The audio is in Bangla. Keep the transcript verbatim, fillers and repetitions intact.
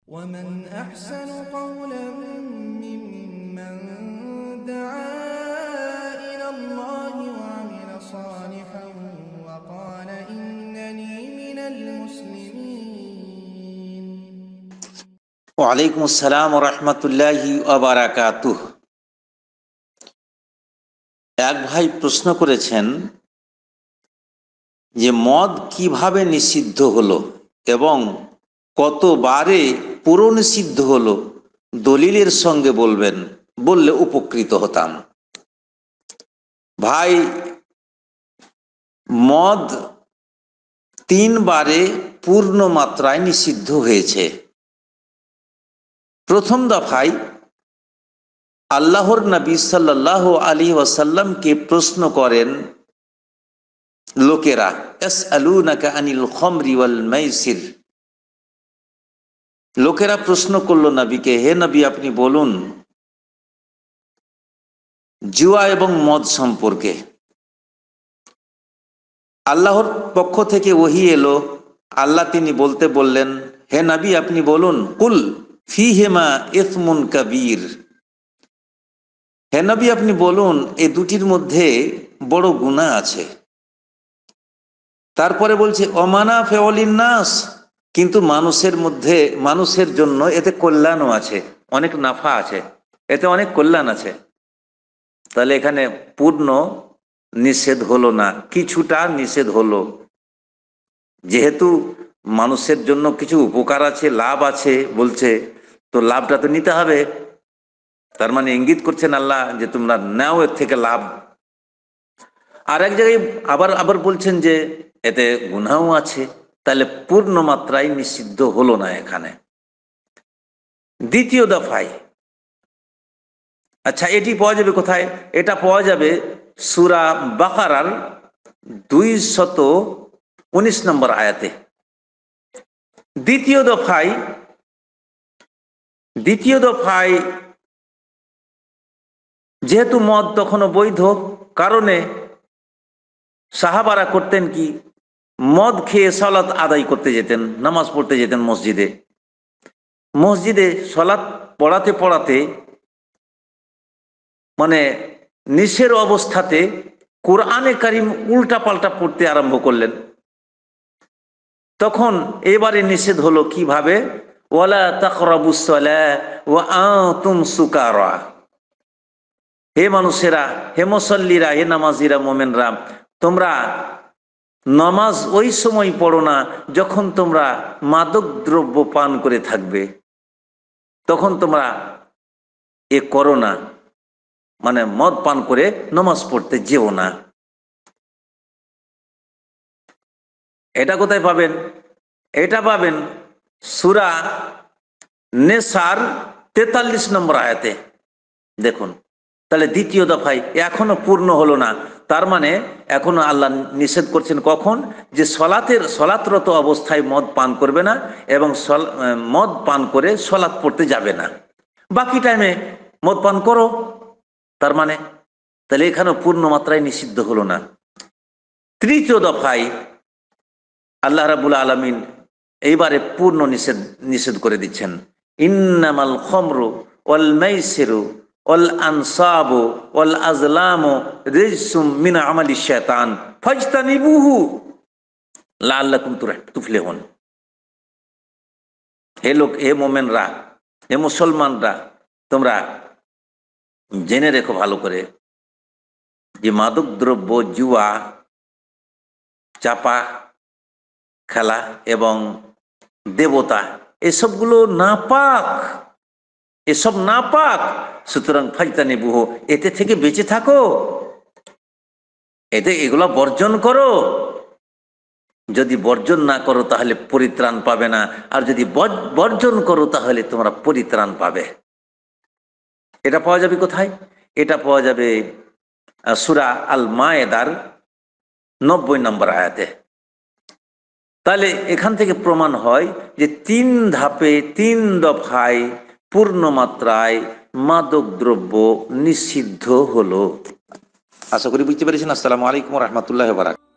ومن أحسن قولا ممن دعا إلى الله وعمل صالحا وقال إنني من المسلمين। ওয়ালাইকুম আসসালাম ওয়া রাহমাতুল্লাহি ওয়া বারাকাতুহু। এক ভাই প্রশ্ন করেছেন যে মদ কিভাবে নিষিদ্ধ হলো এবং কতবারে পুরো নিষিদ্ধ হলো, দলিলের সঙ্গে বলবেন, বললে উপকৃত হতাম। ভাই, মদ তিনবারে পূর্ণ মাত্রায় নিষিদ্ধ হয়েছে। প্রথম দফায় আল্লাহর নবী সাল্লাল্লাহু আলাইহি ওয়াসাল্লামকে প্রশ্ন করেন লোকেরা, ইয়াসআলুনাকা আনিল খামরি ওয়াল মাইসির। লোকেরা প্রশ্ন করলো নবীকে, হে নবী আপনি বলুন জুয়া এবং মদ সম্পর্কে। আল্লাহর পক্ষ থেকে ওহী এলো, আল্লাহ তিনি বলতে বললেন, হে নবী আপনি বলুন কুল ফিহিমা ইসমুন কাবীর। হে নবী আপনি বলুন এই দুটির মধ্যে বড় গুনাহ আছে। তারপরে বলছে অমানা ফেওয়ালিন নাস, কিন্তু মানুষের মধ্যে মানুষের জন্য এতে কল্যাণও আছে, অনেক নাফা আছে, এতে অনেক কল্যাণ আছে। তাহলে এখানে পূর্ণ নিষেধ হলো না, কিছুটা নিষেধ হলো। যেহেতু মানুষের জন্য কিছু উপকার আছে, লাভ আছে বলছে, তো লাভটা তো নিতে হবে। তার মানে ইঙ্গিত করছেন আল্লাহ যে তোমরা নাও এর থেকে লাভ। আর এক জায়গায় আবার আবার বলছেন যে এতে গুনাহও আছে। তাহলে পূর্ণ মাত্রায় নিষিদ্ধ হলো না এখানে। দ্বিতীয় দফায়, আচ্ছা এটি পাওয়া যাবে কোথায়? এটা পাওয়া যাবে সূরা বাকারার দুই শত উনিশ নম্বর আয়াতে। দ্বিতীয় দফায় দ্বিতীয় দফায় যেহেতু মদ তখনও বৈধ, কারণে সাহাবারা করতেন কি, মদ খেয়ে সালাত আদায় করতে যেতেন, নামাজ পড়তে যেতেন মসজিদে। মসজিদে সালাত পড়াতে পড়াতে মানে নিশের অবস্থাতে কোরআনে কারিম উল্টা পাল্টা পড়তে আরম্ভ করলেন। তখন এবারে নিষেধ হলো কিভাবে, ওয়ালা তাকরাবুস সালাহ ওয়া আনতুম সুকারা। হে মানুষেরা, হে মুসাল্লিরা, হে নামাজিরা, মোমেনরা, তোমরা নামাজ ওই সময় পড়ো না যখন তোমরা মাদক দ্রব্য পান করে থাকবে, তখন তোমরা এ করো না, মানে মদ পান করে নামাজ পড়তে যেও না। এটা কোথায় পাবেন? এটা পাবেন সূরা নেসার তেতাল্লিশ নম্বর আয়াতে। দেখুন, তাহলে দ্বিতীয় দফায় এখনো পূর্ণ হলো না। তার মানে এখনো আল্লাহ নিষেধ করছেন কখন, যে সলাতের সলাতরত অবস্থায় মদ পান করবে না এবং মদ পান করে সলাত পড়তে যাবে না। বাকি টাইমে মদ পান করো। তার মানে তাহলে এখানেও পূর্ণ মাত্রায় নিষিদ্ধ হলো না। তৃতীয় দফায় আল্লাহ রাব্বুল আলামিন এইবারে পূর্ণ নিষেধ নিষেধ করে দিচ্ছেন, ইন্নামাল খামরু ওয়াল মাইসিরু ওয়াল আনসাবু ওয়াল আজলামু রিজসুম মিন আমালিশ শায়তান ফাজতানিবুহু লাআল্লাকুম তুফলিহুন। হে লোক, হে মোমেনরা, হে মুসলমানরা, তোমরা জেনে রেখো ভালো করে যে মাদক দ্রব্য, জুয়া, চাপা খেলা এবং দেবতা এসবগুলো নাপাক, এসব নাপাক। সুতরাং ফাজতানিবুহু, এতে থেকে বেঁচে থাকো, এতে এগুলো বর্জন করো। যদি বর্জন না করো তাহলে পরিত্রাণ পাবে না, আর যদি বর্জন করো তাহলে তোমরা পরিত্রাণ পাবে। এটা পাওয়া যাবে কোথায়? এটা পাওয়া যাবে সূরা আল মায়েদার নব্বই নম্বর আয়াতে। তাহলে এখান থেকে প্রমাণ হয় যে তিন ধাপে তিন দফায় পূর্ণ মাত্রায় মাদক দ্রব্য নিষিদ্ধ হলো। আশা করি বুঝতে পেরেছেন। আসসালামু আলাইকুম ওয়া রাহমাতুল্লাহি ওয়া বারাকাতুহু।